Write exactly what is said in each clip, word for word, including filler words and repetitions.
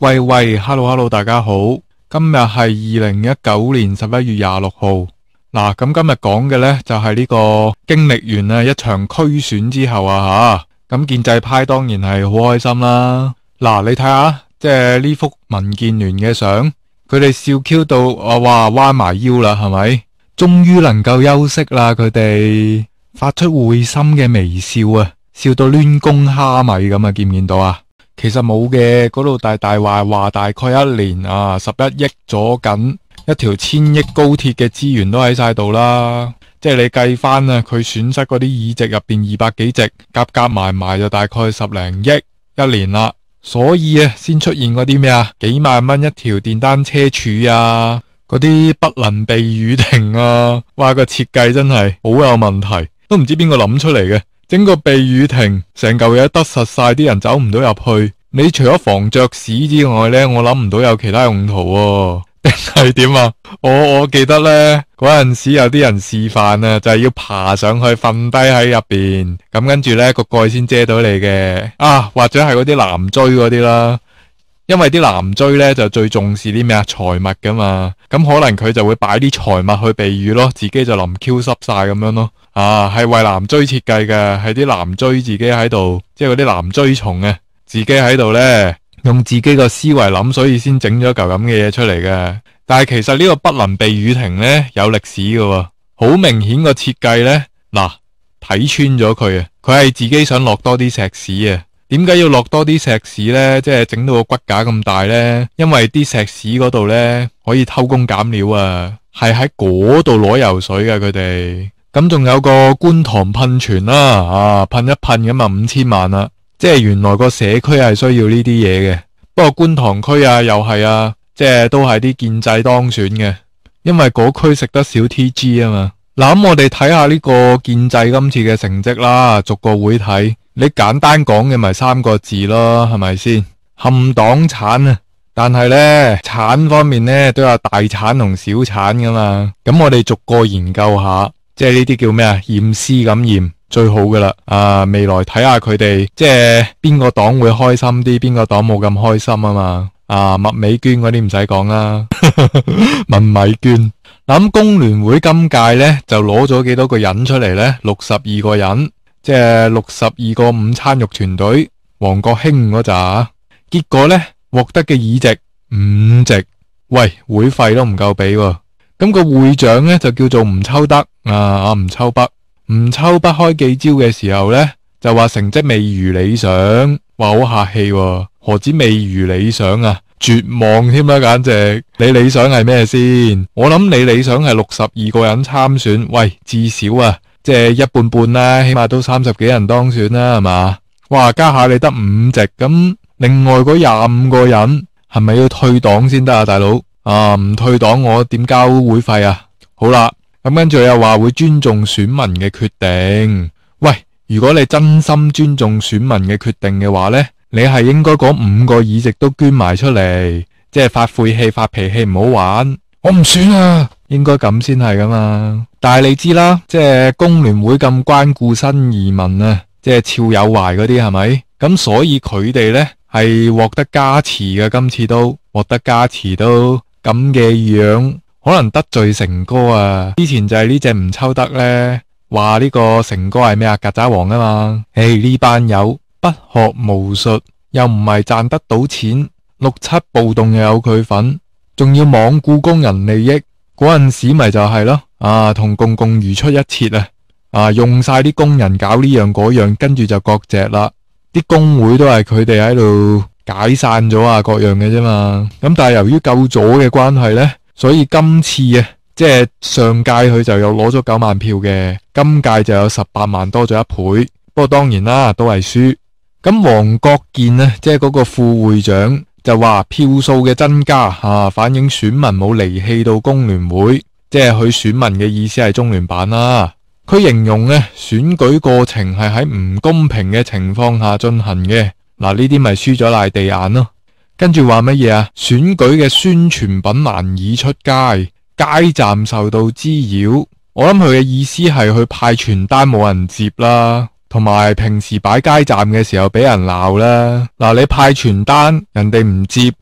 喂喂，hello hello，大家好，今日係二零一九年十一月廿六號。嗱，咁今日講嘅呢，就係呢個經歷完啊一場區選之後啊吓，咁建制派當然係好開心啦。嗱，你睇下，即係呢幅民建聯嘅相，佢哋笑 Q 到啊，哇彎埋腰啦，係咪？終於能夠休息啦，佢哋發出會心嘅微笑啊，笑到攣公蝦米咁啊，見唔見到啊？其實冇嘅，嗰度大大話話大概一年啊，十一億咗緊一條千億高鐵嘅資源都喺晒度啦。即係你計翻啊，佢損失嗰啲議席入邊二百幾席，夾夾埋埋就大概十零億一年啦。所以啊，先出現嗰啲咩啊，幾萬蚊一條電單車柱啊，嗰啲不能避雨亭啊，哇個設計真係好有問題，都唔知邊個諗出嚟嘅。整個避雨亭成嚿嘢得實晒，啲人走唔到入去。你除咗防着屎之外呢，我諗唔到有其他用途喎。定係點啊？我我記得呢嗰陣時有啲人示範啊，就係要爬上去瞓低喺入邊，咁跟住呢個蓋先遮到你嘅啊，或者係嗰啲男追嗰啲啦。因為啲男追呢就最重視啲咩啊財物噶嘛，咁可能佢就會擺啲財物去避雨咯，自己就淋 Q 濕晒咁樣咯。啊，係為男追設計嘅，係啲男追自己喺度，即係嗰啲男追蟲啊，自己喺度呢，用自己個思維諗，所以先整咗嚿咁嘅嘢出嚟嘅。但係其實呢個不能避雨亭呢，有歷史嘅喎，好明顯個設計呢，嗱睇穿咗佢啊，佢係自己想落多啲石屎啊。點解要落多啲石屎呢？即係整到個骨架咁大呢？因為啲石屎嗰度呢，可以偷工減料啊，係喺嗰度攞油水嘅佢哋。咁仲有個觀塘噴泉啦，啊噴一噴咁啊五千萬啦，即係原來個社區係需要呢啲嘢嘅。不過觀塘區啊又係啊，即係都係啲建制當選嘅，因為嗰區食得少 T G 啊嘛。嗱，咁我哋睇下呢個建制今次嘅成績啦，逐個會睇。你簡單講嘅咪三個字咯，係咪先？冚黨產啊！但係呢，產方面呢都有大產同小產噶嘛。咁我哋逐個研究下，即係呢啲叫咩啊？驗屍咁驗最好噶啦。啊，未來睇下佢哋即係邊個黨會開心啲，邊個黨冇咁開心啊嘛。啊，麥美娟嗰啲唔使講啦，文米娟。嗱，咁工聯會今屆呢就攞咗幾多個人出嚟呢？六十二個人。即係六十二個午餐肉團隊，王國興嗰扎，結果呢，獲得嘅議席五席，喂，會費都唔夠俾喎。咁個會長呢，就叫做吳秋德啊，阿吳秋北。吳秋北開記招嘅時候呢，就話成績未如理想，話好客氣喎。何止未如理想啊，絕望添啦，簡直。你理想係咩先？我諗你理想係六十二個人參選，喂，至少啊。即係一半半啦，起碼都三十幾人當選啦，係嘛？哇，家下你得五席，咁另外嗰廿五個人係咪要退黨先得啊，大佬？啊，唔退黨我點交會費啊？好啦，咁跟住又話會尊重選民嘅決定。喂，如果你真心尊重選民嘅決定嘅話呢，你係應該嗰五個議席都捐埋出嚟，即係發晦氣、發脾氣唔好玩。我唔選啊，應該咁先係噶嘛。但係你知啦，即係工聯會咁關顧新移民啊，即係俏友懷嗰啲係咪？咁所以佢哋呢係獲得加持嘅，今次都獲得加持都咁嘅樣，可能得罪成哥啊。之前就係呢隻吳秋德呢，話呢個成哥係咩啊？曱甴王啊嘛。誒，呢班友不學無術，又唔係賺得到錢，六七暴動又有佢份，仲要罔顧工人利益，嗰陣時咪就係咯。啊，同共共如出一轍啊！啊，用晒啲工人搞呢樣嗰樣，跟住就割席啦。啲工會都係佢哋喺度解散咗啊，各樣嘅啫嘛。咁但係由於夠咗嘅關係呢，所以今次啊，即係上屆佢就有攞咗九萬票嘅，今屆就有十八萬，多咗一倍。不過當然啦，都係輸。咁黃國健呢，即係嗰個副會長就話票數嘅增加啊，反映選民冇離棄到工聯會。即係佢選民嘅意思係中聯辦啦。佢形容呢選舉過程係喺唔公平嘅情況下進行嘅。嗱，呢啲咪輸咗賴地眼咯。跟住話乜嘢啊？選舉嘅宣傳品難以出街，街站受到滋擾。我諗佢嘅意思係去派傳單冇人接啦，同埋平時擺街站嘅時候俾人鬧啦。嗱，你派傳單人哋唔接，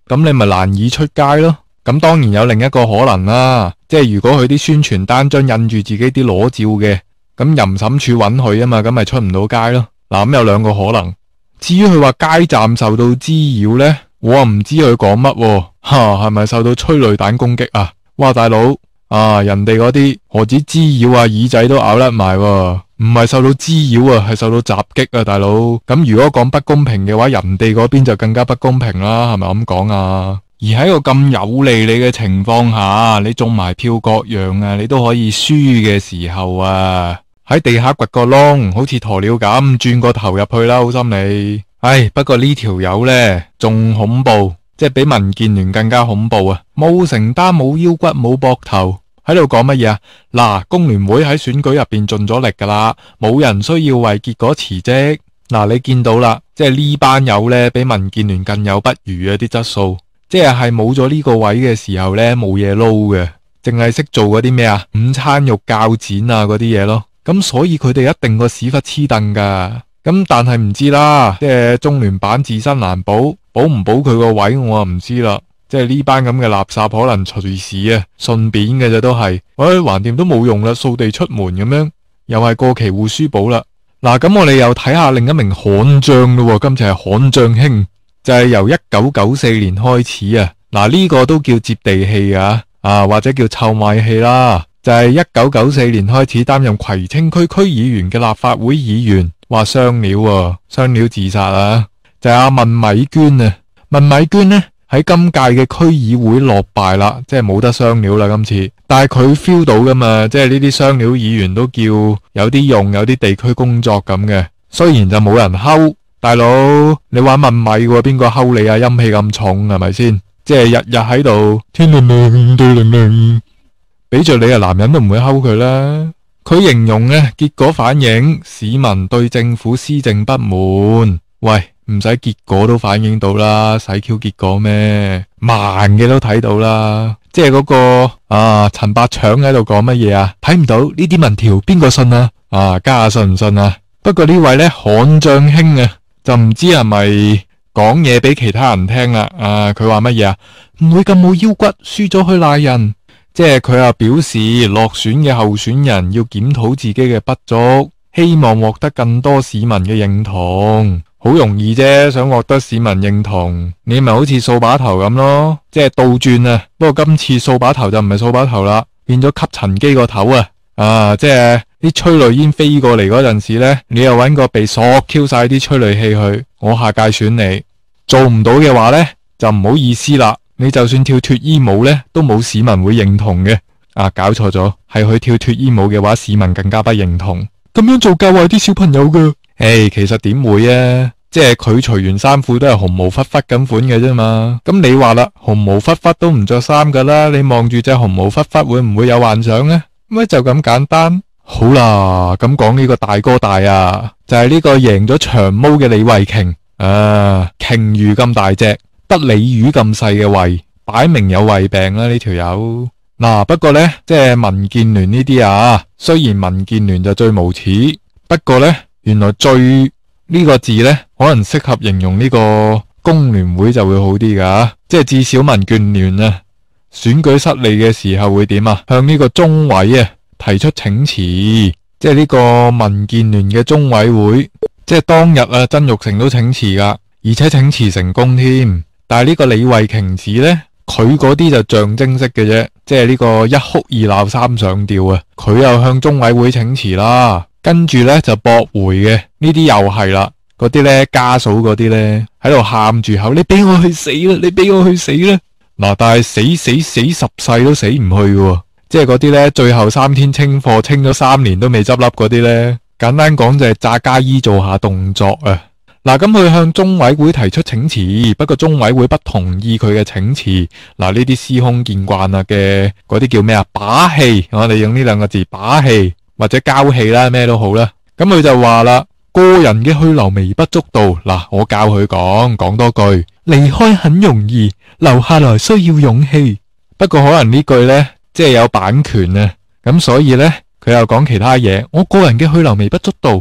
咁你咪難以出街咯。咁當然有另一個可能啦，即係如果佢啲宣傳單張印住自己啲裸照嘅，咁淫審處允許啊嘛，咁咪出唔到街咯。嗱，咁有兩個可能。至於佢話街站受到滋擾呢，我啊唔知佢講乜，吓係咪受到催淚彈攻擊啊？哇，大佬啊，人哋嗰啲何止滋擾啊，耳仔都咬甩埋，唔係受到滋擾啊，係受到襲擊啊，大佬。咁如果講不公平嘅話，人哋嗰邊就更加不公平啦，係咪咁講啊？而喺個咁有利你嘅情況下，你中埋票各樣啊，你都可以輸嘅時候啊，喺地下掘個窿，好似鴕鳥咁轉個頭入去啦，好心你。唉，不過呢條友呢，仲恐怖，即係比民建聯更加恐怖啊！冇承擔，冇腰骨，冇膊頭，喺度講乜嘢啊？嗱，工聯會喺選舉入邊盡咗力噶啦，冇人需要為結果辭職。嗱，你見到啦，即係呢班友呢，比民建聯更有不如啊啲質素。即係係冇咗呢個位嘅時候呢，冇嘢撈嘅，淨係識做嗰啲咩啊，午餐肉鉸剪啊嗰啲嘢咯。咁所以佢哋一定個屎忽黐凳噶。咁但係唔知啦，即係中聯辦自身難保，保唔保佢個位我啊唔知啦。即係呢班咁嘅垃圾可能隨時啊順便嘅啫都係，喂，橫掂都冇用啦，掃地出門咁樣，又係過期護書寶啦。嗱，咁我哋又睇下另一名悍將咯，今次係悍將兄。就係由一九九四年開始啊，嗱、這、呢個都叫接地氣啊，啊或者叫臭賣氣啦。就係一九九四年開始擔任葵青區區議員嘅立法會議員，話雙料啊，雙料自殺啊。就係阿文米娟啊，文米娟呢喺今屆嘅區議會落敗啦，即係冇得雙料啦今次。但係佢 feel 到噶嘛，即係呢啲雙料議員都叫有啲用，有啲地區工作咁嘅，雖然就冇人睺。大佬，你玩問米喎，邊個睺你啊？陰氣咁重係咪先？即係日日喺度天靈靈地靈靈，俾着你啊，男人都唔會睺佢啦。佢形容呢，結果反映市民對政府施政不滿。喂，唔使結果都反映到啦，使 Q 結果咩？慢嘅都睇到啦。即係嗰個啊陳百祥喺度講乜嘢啊？睇唔到呢啲民調邊個信啊？啊家下信唔信啊？不過呢位呢，悍將兄啊，就唔知係咪講嘢俾其他人聽啦？啊，佢話乜嘢啊？唔會咁冇腰骨，輸咗去賴人。即係佢又表示落選嘅候選人要檢討自己嘅不足，希望獲得更多市民嘅認同。好容易啫，想獲得市民認同，你咪好似掃把頭咁咯，即係倒轉啊。不過今次掃把頭就唔係掃把頭啦，變咗吸塵機個頭啊！啊，即係啲催淚煙飛過嚟嗰陣時呢，你又搵個鼻索 Q 晒啲催淚氣去，我下屆選你。做唔到嘅話呢，就唔好意思啦，你就算跳脫衣舞呢，都冇市民會認同嘅。啊，搞錯咗，係佢跳脫衣舞嘅話，市民更加不認同。咁樣做教壞啲小朋友噶。誒、hey，其實點會啊？即係佢除完衫褲都係紅毛忽忽咁款嘅啫嘛。咁你話啦，紅毛忽忽都唔着衫噶啦，你望住隻紅毛忽忽會唔會有幻想呢？乜就咁簡單？好啦，咁講呢個大哥大啊，就係呢個贏咗長毛嘅李慧瓊啊，鯨魚咁大隻，得鯉魚咁細嘅胃，擺明有胃病啦呢條友。嗱，不過呢，即係民建聯呢啲啊，雖然民建聯就最無恥，不過呢，原來最呢個字呢，可能適合形容呢個工聯會就會好啲噶，即係至少民建聯啊。選舉失利嘅時候會點啊？向呢個中委啊提出請辭，即係呢個民建聯嘅中委會，即係當日啊曾鈺成都請辭噶，而且請辭成功添。但係呢個李慧瓊子呢，佢嗰啲就象徵式嘅啫，即係呢個一哭二鬧三上吊啊！佢又向中委會請辭啦，跟住呢就駁回嘅，呢啲又係啦，嗰啲呢家嫂嗰啲呢喺度喊住口，你俾我去死啦！你俾我去死啦！嗱，但係死死死十世都死唔去嘅，即係嗰啲呢，最後三天清貨清咗三年都未執笠嗰啲呢，簡單講就係詐假意做下動作啊！嗱，咁佢向中委會提出請辭，不過中委會不同意佢嘅請辭。嗱，呢啲司空見慣啊嘅嗰啲叫咩啊？把戲，我哋用呢兩個字，把戲或者交戲啦，咩都好啦。咁佢就話啦，個人嘅去留微不足道。嗱，我教佢講，講多句，離開很容易，留下來需要勇氣。不過可能呢句呢，即係有版權啊，咁所以呢，佢又講其他嘢。我個人嘅去留微不足道，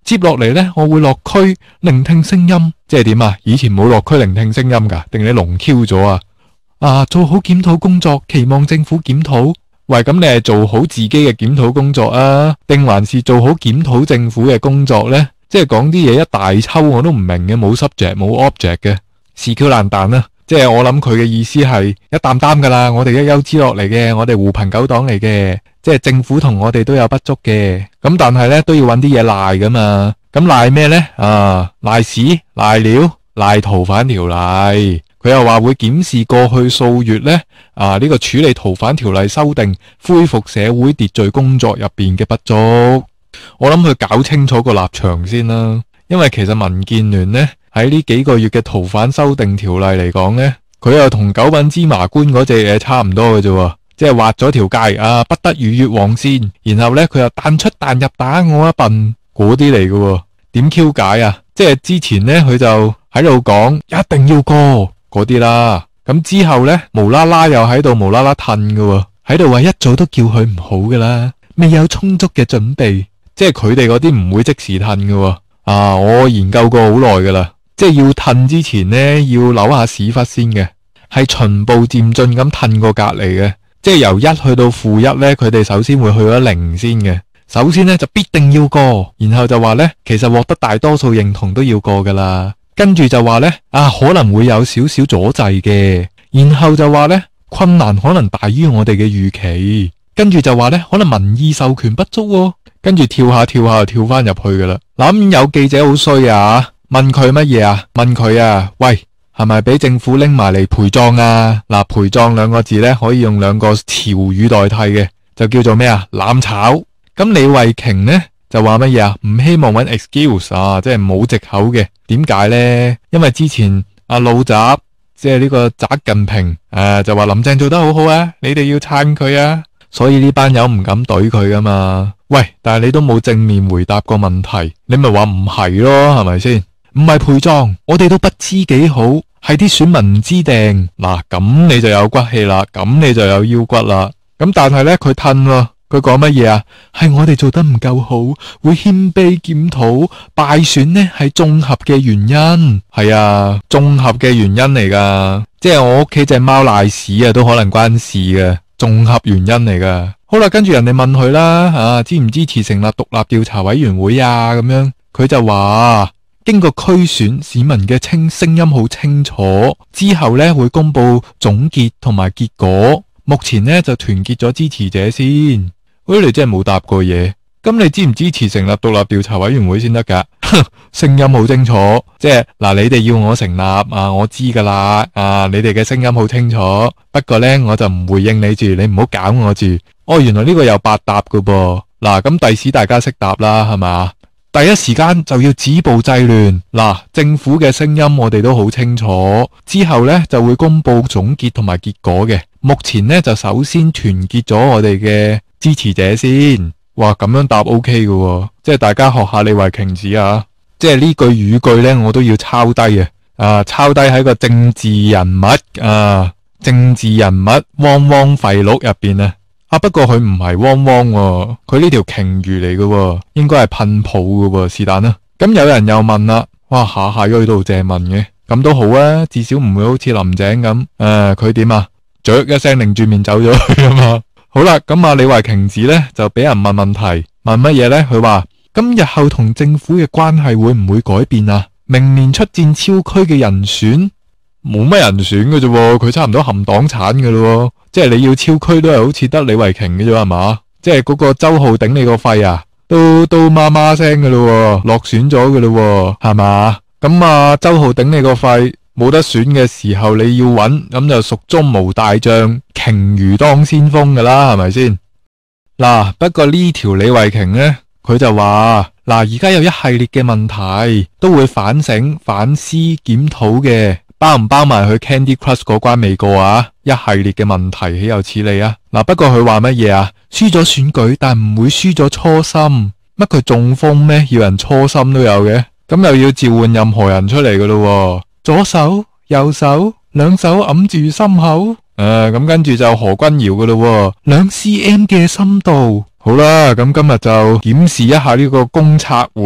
接落嚟呢，我會落區聆聽聲音，即係點啊？以前冇落區聆聽聲音噶，定你聾 Q 咗啊？啊，做好檢討工作，期望政府檢討。喂，咁你係做好自己嘅檢討工作啊，定還是做好檢討政府嘅工作呢？即係講啲嘢一大抽我都唔明嘅，冇 subject 冇 object 嘅，是 Q 爛蛋啦。即係我諗佢嘅意思係一擔擔噶啦，我哋一丘之落嚟嘅，我哋狐朋狗黨嚟嘅，即係政府同我哋都有不足嘅，咁但係呢都要揾啲嘢賴噶嘛。咁賴咩呢？啊，賴屎賴料賴逃犯條例。佢又話會檢視過去數月呢啊呢、這個處理逃犯條例修訂恢復社會秩序工作入邊嘅不足。我諗佢搞清楚個立場先啦，因為其實民建聯呢喺呢幾個月嘅逃犯修訂條例嚟講呢，佢又同九品芝麻官嗰隻嘢差唔多嘅啫，即係畫咗條界啊，不得逾越黃線，然後呢，佢又彈出彈入打我一笨嗰啲嚟嘅，點 Q 解啊？即係之前呢，佢就喺度講一定要過嗰啲啦，咁之後呢，無啦啦又喺度無啦啦褪嘅，喺度話一早都叫佢唔好嘅啦，未有充足嘅準備，即係佢哋嗰啲唔會即時褪嘅。啊，我研究過好耐嘅啦，即係要褪之前呢，要扭下屎忽先嘅，係循步漸進咁褪過隔籬嘅，即係由一去到負一呢，佢哋首先會去咗零先嘅。首先呢，就必定要過，然後就話呢，其實獲得大多數認同都要過噶啦。跟住就話呢，啊可能會有少少阻滯嘅，然後就話呢，困難可能大於我哋嘅預期，跟住就話呢，可能民意授權不足喎，跟住跳下跳下就跳翻入去噶啦。諗有記者好衰啊，問佢乜嘢啊？問佢啊，喂，係咪俾政府拎埋嚟陪葬啊？嗱，陪葬兩個字呢，可以用兩個潮語代替嘅，就叫做咩啊？攬炒。咁李慧瓊呢？就話乜嘢啊？唔希望揾 excuse 啊，即係冇藉口嘅。點解呢？因為之前阿老習即係呢個習近平誒、呃、就話林鄭做得好好啊，你哋要撐佢啊，所以呢班友唔敢懟佢噶嘛。喂，但係你都冇正面回答個問題，你咪話唔係咯，係咪先？唔係陪葬，我哋都不知幾好，係啲選民唔知定嗱，咁你就有骨氣啦，咁你就有腰骨啦。咁但係呢，佢褪喎。佢講乜嘢啊？係我哋做得唔夠好，會謙卑檢討，敗選呢係綜合嘅原因。係啊，綜合嘅原因嚟噶，即係我屋企隻貓賴屎啊，都可能關事嘅，綜合原因嚟噶。好啦，跟住人哋問佢啦，啊，支唔支持成立獨立調查委員會啊？咁樣佢就話經過區選，市民嘅清聲音好清楚，之後呢會公布總結同埋結果。目前呢就團結咗支持者先。喂，你真係冇答過嘢，咁你支唔支持成立獨立調查委員會先得噶？聲音好清楚，即係嗱，你哋要我成立啊，我知噶啦，啊，你哋嘅聲音好清楚，不過呢，我就唔回應你住，你唔好搞我住。哦，原來呢個有八答噶噃，嗱，咁第時大家識答啦，係嘛？第一時間就要止暴制亂，嗱，政府嘅聲音我哋都好清楚，之後呢就會公布總結同埋結果嘅。目前呢，就首先團結咗我哋嘅支持者先。哇，咁樣答 OK 嘅喎，即係大家學下李慧瓊子啊，即係呢句語句呢，我都要抄低啊，啊，抄低喺個政治人物啊，政治人物汪汪廢錄入邊啊。啊，不過佢唔係汪汪喎，佢呢條鯨魚嚟嘅喎，應該係噴泡嘅喎，是但啦。咁有人又問啦，哇，下下都去到借問嘅，咁都好啊，至少唔會好似林鄭咁，誒，佢點啊？雀一聲擰住面走咗去啊嘛。好啦，咁啊李慧瓊子呢就俾人問問題，問乜嘢呢？佢話咁日後同政府嘅關係會唔會改變啊？明年出戰超區嘅人選冇乜人選嘅啫，佢差唔多含黨產嘅咯，即係你要超區都係好似得李慧瓊嘅啫，係嘛？即係嗰個周浩鼎你個肺啊，都都媽媽聲嘅咯，落選咗嘅咯，係嘛？咁啊周浩鼎你個肺冇得選嘅時候，你要揾咁就蜀中無大將，鯨魚當先鋒噶啦，係咪先？嗱，不過呢條李慧瓊呢，佢就話嗱，而家有一系列嘅問題都會反省、反思、檢討嘅，包唔包埋去 Candy Crush 嗰關未過啊？一系列嘅問題豈有此理啊！嗱，不過佢話乜嘢啊？輸咗選舉，但唔會輸咗初心。乜佢中風咩？要人初心都有嘅，咁又要召喚任何人出嚟噶咯？左手、右手，兩手揞住心口，誒、呃，咁跟住就何君堯噶咯，兩 cm 嘅深度。好啦，咁今日就檢視一下呢個公測會啊，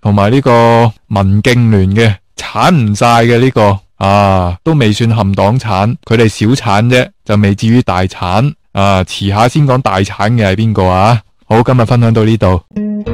同埋呢個民競聯嘅鏟唔晒嘅呢個啊，都未算冚黨鏟，佢哋小鏟啫，就未至於大鏟啊。遲下先講大鏟嘅係邊個啊？好，今日分享到呢度。